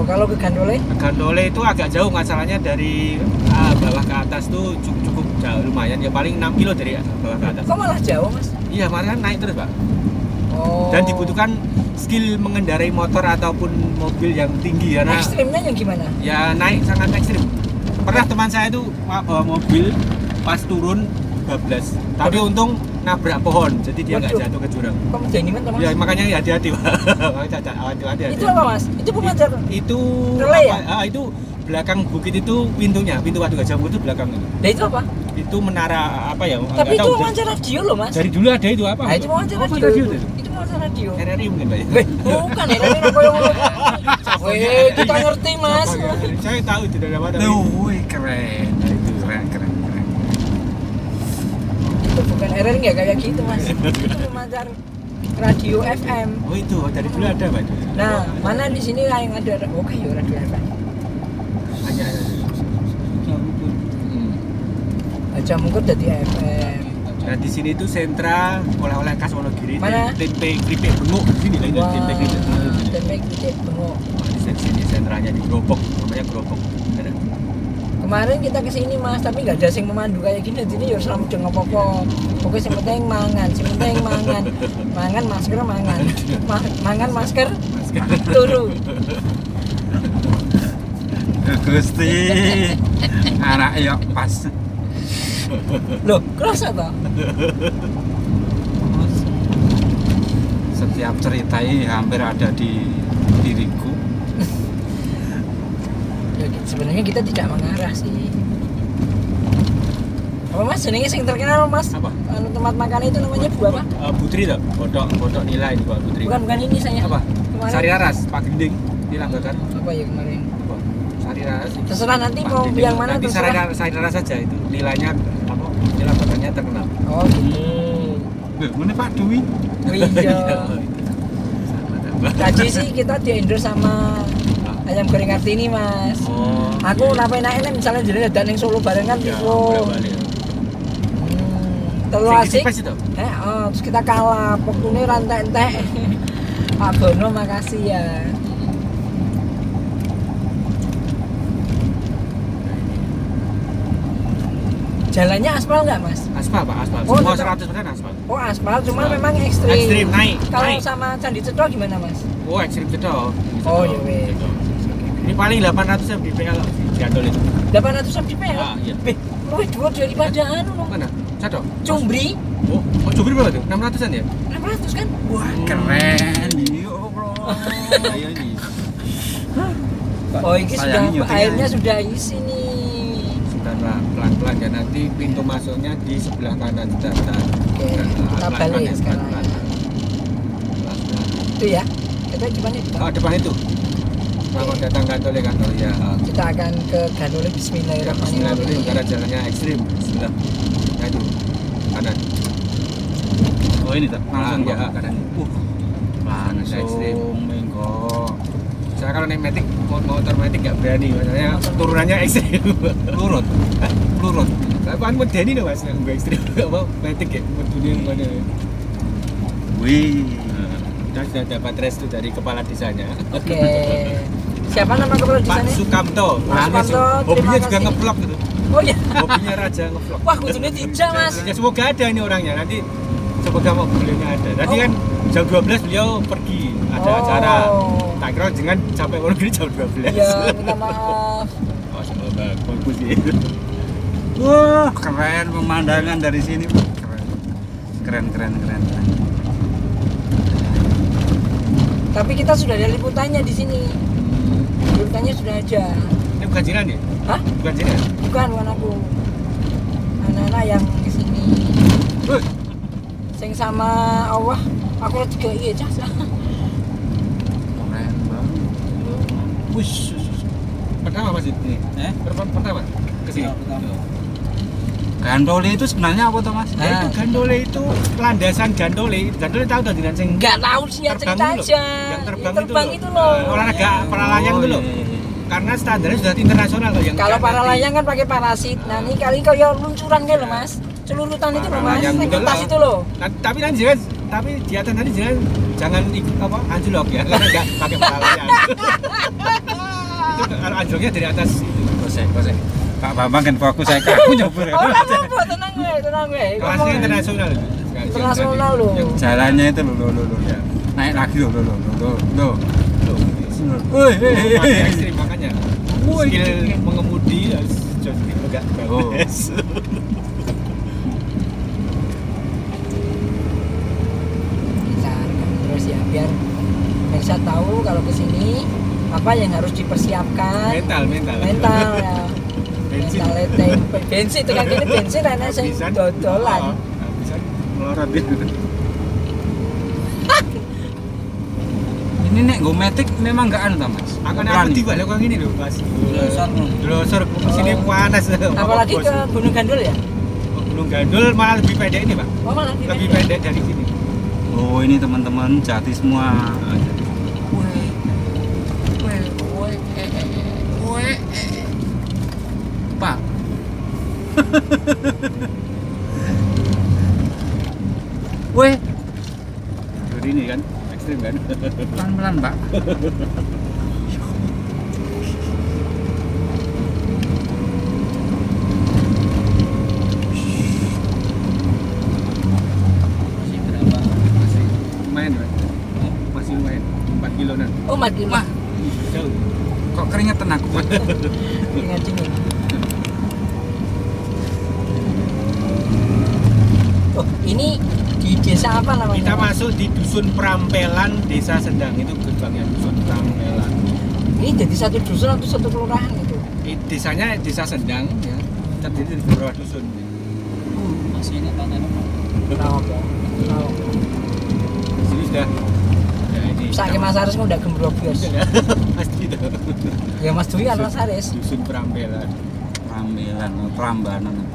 kalau ke Gandole? Gandole itu agak jauh, masalahnya dari bawah ke atas tuh cukup jauh, lumayan ya, paling 6 kilo dari bawah ke atas. Kok malah jauh, Mas? Iya, malah naik terus, Pak. Oh. Dan dibutuhkan skill mengendarai motor ataupun mobil yang tinggi karena ekstrimnya yang gimana? ya naik sangat ekstrim. Pernah teman saya itu bawa mobil pas turun bablas, tapi untung nabrak pohon, jadi dia nggak jatuh ke jurang. Kok menjadi mana, Mas? Ya makanya hati-hati, Pak. Hati-hati. Itu apa, Mas? Itu pemancar. Itu relay ya? itu belakang bukit itu pintunya, pintu Waduk Gajah Mungkur itu belakang itu. Nah, itu apa? Itu menara apa ya? Tapi itu pemancar radio loh, Mas. Dari dulu ada itu apa? Nah, itu pemancar radio. Itu pemancar radio. RRI mungkin, Pak. Bukan, RRI apa yang weh, kita ngerti, Mas. Saya tahu itu dari mana. Wih, keren. Itu keren. Itu bukan RRI nggak kayak gitu, Mas. Itu pemancar radio FM. Oh itu dari dulu ada, Pak. Nah, mana di sini yang ada? Oke, ya radio FM. Hanya Gajah Mungkur jadi FM. Nah di sini itu sentra oleh-oleh khas Wonogiri. Mana? Tempe keripik bengok di sini lah itu tempe keripik. Tempe keripik bengok. Di sini sentranya di Grobok, namanya Grobok. Ada. Kemarin kita kesini, Mas, tapi nggak ada yang memandu kayak gini. Jadi ya selama udah ngopo-ngopo. Pokoknya yang penting mangan, mangan masker mangan, mangan masker turu. Gusti, anak yuk pas. Loh, kerasa toh? Setiap cerita ini hampir ada di diriku. Ya, sebenarnya kita tidak mengarah sih. Apa, Mas? Jenenge sing terkenal, Mas? Apa? Tempat makan itu namanya buah apa? Putri tuh, bodok nilai di Pak Putri. Bukan ini saya. Apa? Kemarin. Sari Laras, Pak Gending di Langgakan. Apa ya kemarin? Apa? Sari Laras. Terserah nanti Pak mau Gending. yang mana Nanti terserah. Sari Laras saja itu nilainya apa? Di Langgakannya terkenal. Oh gitu. Mana Pak Dwi? Oh iya. Tadi sih kita di endorse sama ayam goreng Kartini, Mas. Oh. Aku nape-nape misalnya jadi ada yang Solo barengan Ya, gitu. boleh-boleh. Terus asik. Itu. Terus kita kalah, pokoknya rantai-entek. Pak Bono makasih ya. Jalannya aspal nggak, Mas? Aspal, Pak, aspal. Oh, Semua tetap. 100% aspal. Oh aspal, cuma Aspal. memang ekstrim. Ekstrim, naik. Kalau naik. sama Candi Cetro gimana, Mas? Oh, ekstrim cedok. Oh, iya, weh. Ini paling 800 mdpl di Gandol itu. 800 mdpl? Ah, iya. Beh, luwih dhuwur daripada anu loh. Mana? Cedok. Cumbri Oh, Jubir berapa tuh? 600-an ya? 600 kan? Wah, keren. Iya, bro. Iya ini. Oh, ini Sayang, sudah nyutingnya. airnya sudah isi nih. Sebentar, Pak. Pelan-pelan ya, nanti pintu masuknya di sebelah kanan. Sebentar. Oke, kita balik sekarang. Pelan-pelan. Itu ya. Kita gimana itu? Oh, depan itu. Selamat datang Gandol ya. Kita akan ke Gandole. Bismillahirrahmanirrahim. Bismillahirrahmanirrahim. Karena jalannya ekstrim. Bismillah. Nah itu. Kanan. Oh, ini tak langsung ya, Pak. kanan. Langsung menggo. Saya kalau naik metik, motor metik nggak berani, makanya turunannya ekstrim. Lurut. Apaan mau Denny nih, Mas? Nggak ekstrim. Nggak mau metik ya, berdunia mana? Wih. Kita sudah dapat restu dari kepala desanya. Oke. Siapa nama kepala Pak desanya? Sukamto. Pak Sukamto, Hobinya terima juga kasih. ngevlog gitu. Oh iya. Hobinya raja ngevlog. Wah, kudunya tidak, Mas. Ya semoga ada ini orangnya. Nanti semoga mau beliaunya ada. Tadi kan jam 12 beliau pergi ada Oh. acara. Tak kira jangan sampai Wonogiri jam 12. Iya, minta maaf. Oh, semoga bagus ya. Wah, keren pemandangan dari sini. Keren. Tapi kita sudah ada liputannya di sini. Liputannya sudah ada. Ini bukan jiran ya? Hah? Bukan jiran? Bukan aku. Anak-anak yang di sini. Sing sama Allah, aku juga iya cah. Keren banget. Wush. Pertama Mas ini. Pertama ke sini. Gandole itu sebenarnya apa tuh, Mas? Nah, itu Gandole itu landasan Gandole. Gandole tahu tadi dengan sing Enggak tahu sih ya, cerita terbang itu aja. loh. Yang terbang, Terbang itu itu loh. loh. Olahraga para layang itu loh. Karena standarnya sudah internasional loh yang Kalau para nanti. layang kan pakai parasit. Nah, ini kali kayak luncuran kayak loh, Mas. Celurutan itu loh, Para Mas. layang Yang juga kertas loh. itu loh. Tapi nanti di atas nanti jangan ikut apa anjlok ya karena enggak pakai para layang. Duduknya dari atas itu. Kosek. Pak Bambang kan fokus saya kaku nyopir. Oh, apa tenang gue. Kelasnya internasional. Internasional loh. Jalannya itu lo ya. Naik lagi lo. Woi, ekstrim makanya. Skill mengemudi harus jauh agak bagus. Terus ya biar bisa tahu kalau kesini apa yang harus dipersiapkan. Mental ya. Bensin itu kan ini bensin enak sing dodolan. Bisa melorot itu. Ini nek go metik memang enggak anu ta, Mas. Akan aku tiba lo gini loh, Mas. Delosor ke sini panas. Apalagi ke Gunung Gandul ya? Gunung Gandul malah lebih pendek ini, Pak. Oh, malah Lebih pendek dari sini. Oh, ini teman-teman jati semua. Pak. Weh, Jadi ini kan ekstrim kan. pelan-pelan, Pak. Masih berapa? Masih lumayan, Pak. Masih lumayan. 4 kiloan. Oh, mati mah. Jauh. Kok keringetan aku, Pak? Ingat dingin. Oh, ini di desa apa namanya? Kita masuk di Dusun Prampelan, Desa Sendang. Itu gerbangnya Dusun Prampelan. Ini jadi satu dusun atau satu kelurahan itu? Desanya Desa Sendang ya. Terdiri dari beberapa dusun. Masih ini tanah. Tahu apa? Tahu. Di sini sudah ya ini. Saking Mas Aris udah gembrobios. Pasti itu. Ya Mas Dwi kan Mas Aris. Dusun Prampelan. Prambanan.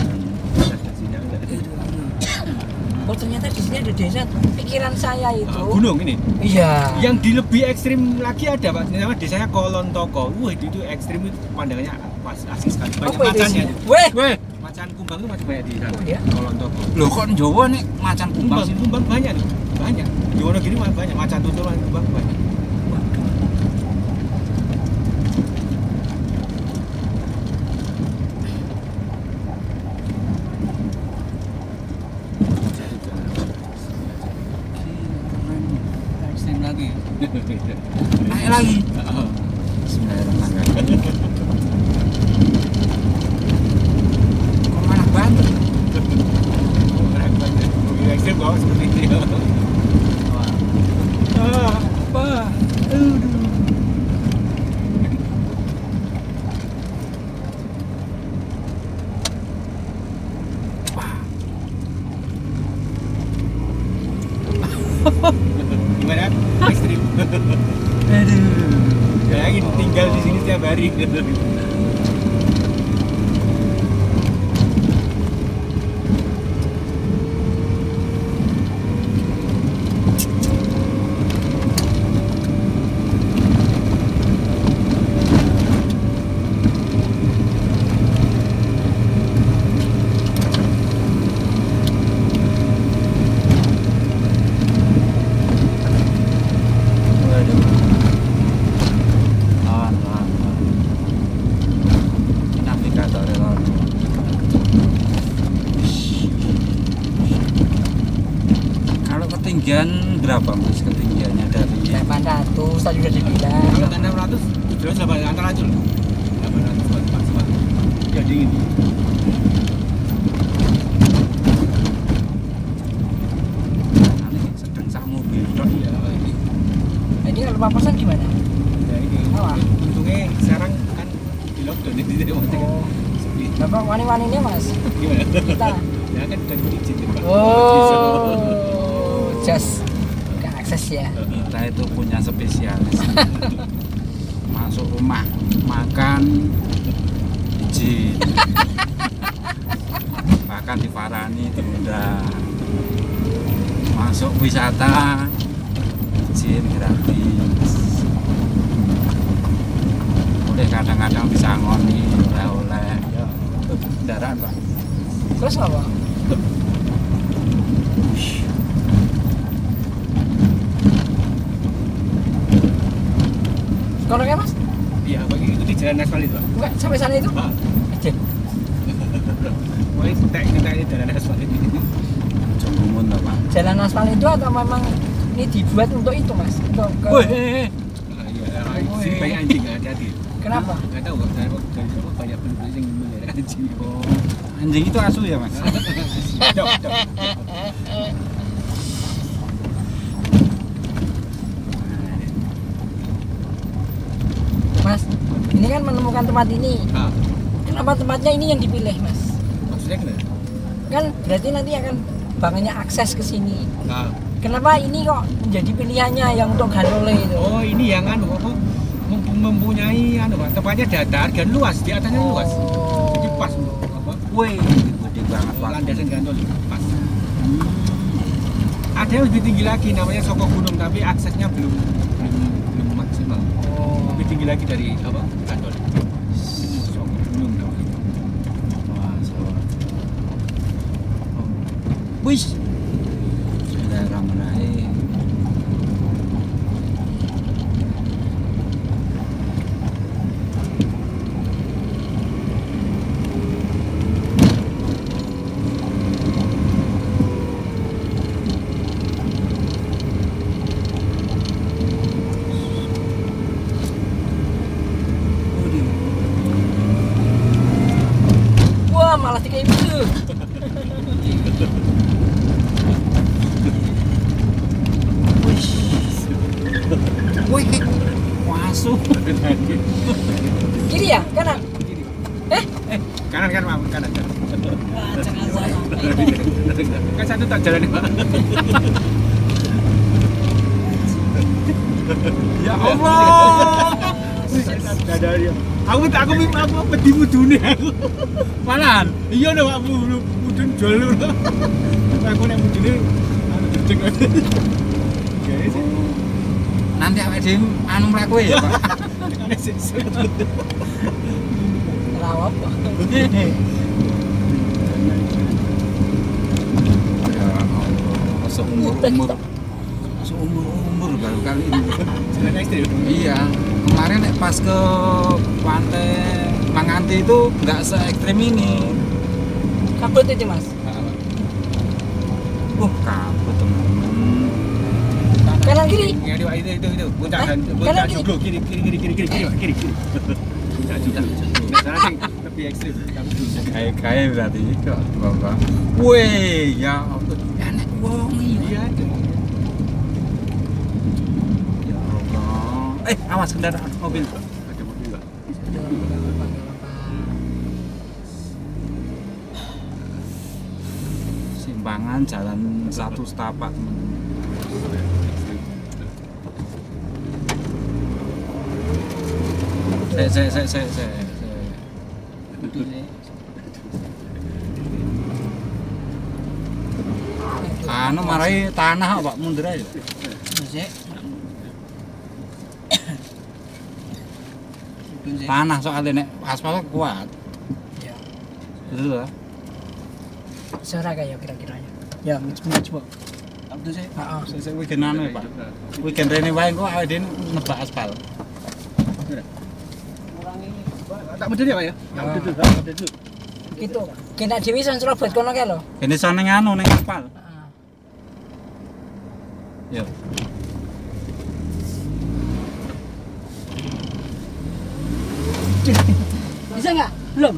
Oh ternyata di sini ada desa. Pikiran saya itu. Gunung ini. Iya. Yang di lebih ekstrim lagi ada, Pak. Namanya desanya Kolon Toko. Wah, itu ekstrim, itu pandangannya pas asik sekali. Banyak Apa itu macannya. isinya? Weh. Macan kumbang itu masih banyak di sana. Oh, iya? Kolon Toko. Loh kok Jawa nih macan kumbang sih? Kumbang banyak nih. Banyak. Di Wonogiri banyak macan tutul, macan kumbang banyak. Ekstrim lagi. Naik lagi. Bismillahirrahmanirrahim. Kok malah banget? Mobil ekstrim bawa seperti ini. Apa? Aduh. Gimana? Ekstrim. Aduh. Bayangin tinggal di sini setiap hari. Waduh. Awan. Navigator lawan. Kalau ketinggian berapa Mas ketinggiannya dari 800 tadi udah dibilang. Kalau 600, jelas 800 antara itu loh. 800 buat maksimal. Ya dingin. ini sedang sak mobil tok. Iya, ini. Ini kalau papasan gimana? Ya ini. Apa? Untungnya sekarang kan di lockdown jadi tidak mau Oh. sepi. Bapak wani-waninya Mas. Gimana? Kita. Ya kan udah izin Pak. Oh. Just ke akses ya. Kita itu punya spesialis. Masuk rumah, makan, izin. Bahkan di Farani diundang. Masuk wisata, izin gratis. Boleh kadang-kadang bisa ngoni oleh-oleh. Kendaraan Pak. Terus apa? Sekolahnya Mas? Iya, ikuti jalan aspal itu. Enggak sampai sana itu. Ah. Aja. Woi, teknik jalan aspal itu. Jombungun lah Pak. Jalan aspal itu atau memang ini dibuat untuk itu Mas? Untuk ke... Woi, iya, sini banyak anjing, hati-hati. Kenapa? Enggak tahu kok, dari banyak penduduk yang melihara anjing. Oh, anjing itu asu ya Mas? Dok. Mas, ini kan menemukan tempat ini. Ah, Kenapa tempatnya ini yang dipilih Mas? maksudnya kenapa? Kan berarti nanti akan banyak akses ke sini. Ah. Kenapa ini kok menjadi pilihannya yang untuk Ganole itu? Oh, ini yang anu apa? Mempunyai anu Pak, tempatnya datar dan luas, di atasnya luas. Jadi pas untuk apa? Wih, gede banget Pak. Landasan gantol pas. Ada yang lebih tinggi lagi namanya Soko Gunung tapi aksesnya belum maksimal. Lebih tinggi lagi dari apa? Gantol. Soko Gunung namanya. Wah, sawah. Wih. Bismillahirrahmanirrahim. Wah, malah tiga itu. Wih, masuk. Kiri ya? Kanan? Kanan kan Pak, kanan. Kan satu tak jalan Pak. Ya Allah. Ada dia. Aku pedi mudune aku. Malan. Iya dah Pak, mudun jalur. Aku nek mudune anu jejeg. Guys, Nanti awake dhewe anu mlaku ya, Pak. nek sesuk. Rawap. Ya Allah, seumur baru kali ini. Jalan ekstrim. Iya, kemarin nek pas ke pantai Manganti itu nggak se ekstrim ini. Kabut itu Mas. Kabut teman-teman. Kanan kiri. Ya, itu. Puncak Hah? dan Kanan puncak kiri? joglo kiri. Puncak joglo. Nah, sana sing lebih ekstrim. Kamu bisa. Kayak berarti kok, Bapak. Wih, ya ampun. Enak wong Iya. Ya Allah. Awas kendaraan mobil. Ada mobil Pak. Simpangan jalan satu setapak teman-teman. Saya. Anu marai tanah Pak mundur aja. Masih. Tanah soalnya nek aspal kuat. Ya. Betul lah. Suara kayak kira-kiranya. Ya, coba. Abdul saya. Heeh. Saya weekend anu Pak. Weekend rene wae kok awake dhewe nebak aspal. Tak betul ya Pak ya? Ah. Betul. Betul. Gitu. Kena dhewe iso ncerobot kono kae lho. Ini sana anu ning aspal. Heeh. Yo. Bisa nggak? Belum.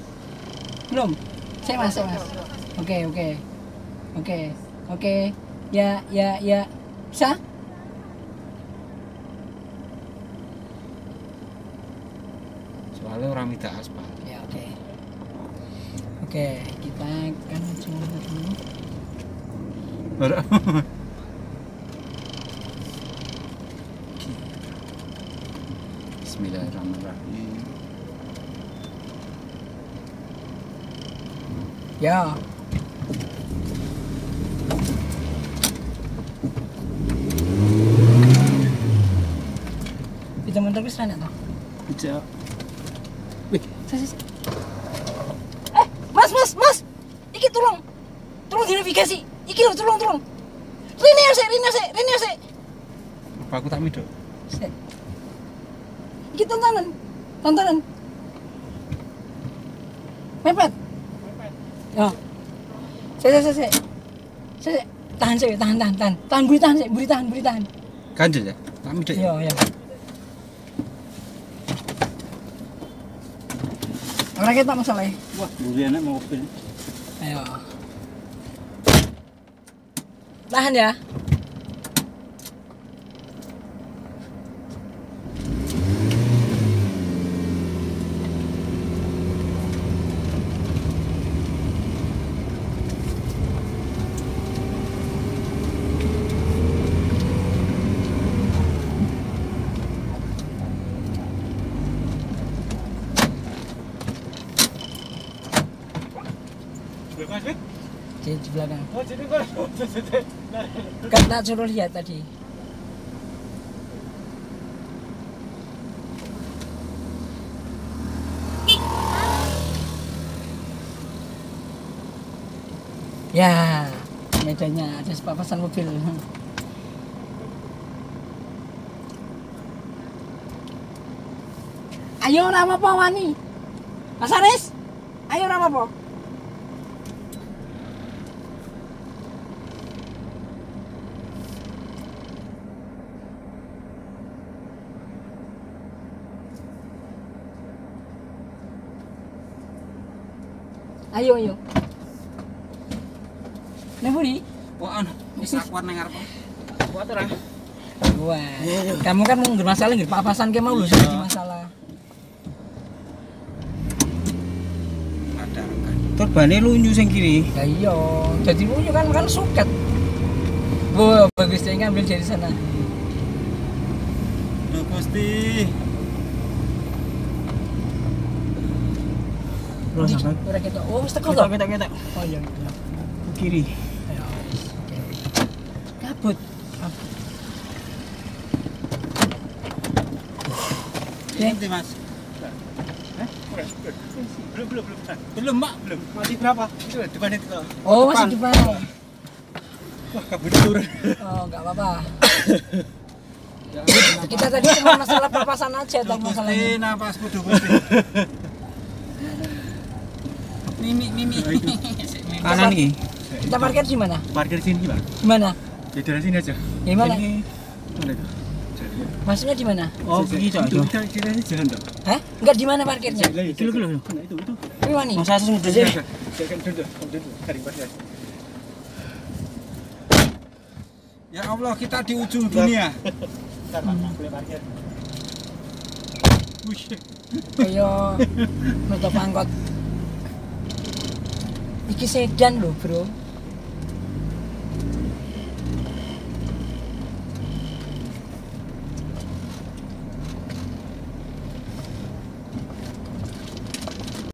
Saya mas. Oke. Ya. Bisa? Soalnya orang tidak aspal. Ya, oke. Oke, kita akan coba dulu. Bismillahirrahmanirrahim. Ya. Kita mentok wis ana to? Bisa. Saya. Mas. Iki tolong dinavigasi. Iki lho, tolong. Rene sik. Apa aku tak midok? Sik. Iki tontonan. Tontonan. Mepet. Yo. Sik. Tahan sik, tahan. Tahan buri tahan. Ganjel ya? Kami dek. Iya. Ora ketok masalah. Wah, buri enak mobil. Ayo. Tahan ya. Di belakang. Oh, jadi kok. Kan tak suruh lihat tadi. Ya, medannya ada papasan mobil. Ayo ora apa-apa wani. Mas Aris. Ayo ora apa-apa. Ayo. Neburi. Wah, wis akuan nang ngarep. Kuat ora? Wah, kamu kan mau masalah nggih papasan ke mau lho jadi masalah. Ada kan. Turbane lunyu sing kiri. Ya iya, jadi lunyu kan suket. Wah, bagus deh ngambil dari sana. Loh, Gusti. Bro, sampai ora ketok. Oh, wis teko to. Ketok. Oh iya. Kiri. Ayo. Kabut. Nanti Mas. Belum, Mak. Belum. Masih berapa? Itu depan itu. Oh, masih depan. Wah, kabut turun. Oh, enggak apa-apa. Kita tadi cuma masalah papasan aja tentang masalahnya. Napas kudu Gusti. Mimi. Kanan nih. Kita parkir di mana? Parkir sini, Pak. Di mana? Di daerah sini aja. Di mana? Mana itu? Maksudnya di mana? Oh, gitu aja. Kita ini jalan dong. Hah? Enggak di mana parkirnya? Itu. Ini mana? Masa sudah Saya kan dulu. Cari pasnya. Ya Allah, kita di ujung dunia. Boleh parkir. Kayak nutup angkot. Iki sedan loh, Bro.